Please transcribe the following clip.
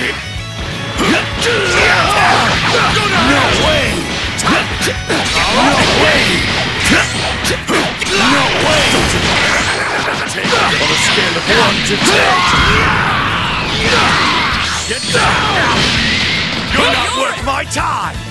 No way! No way! No way! On a scale of 1 to 10. Get down! You're not worth my time!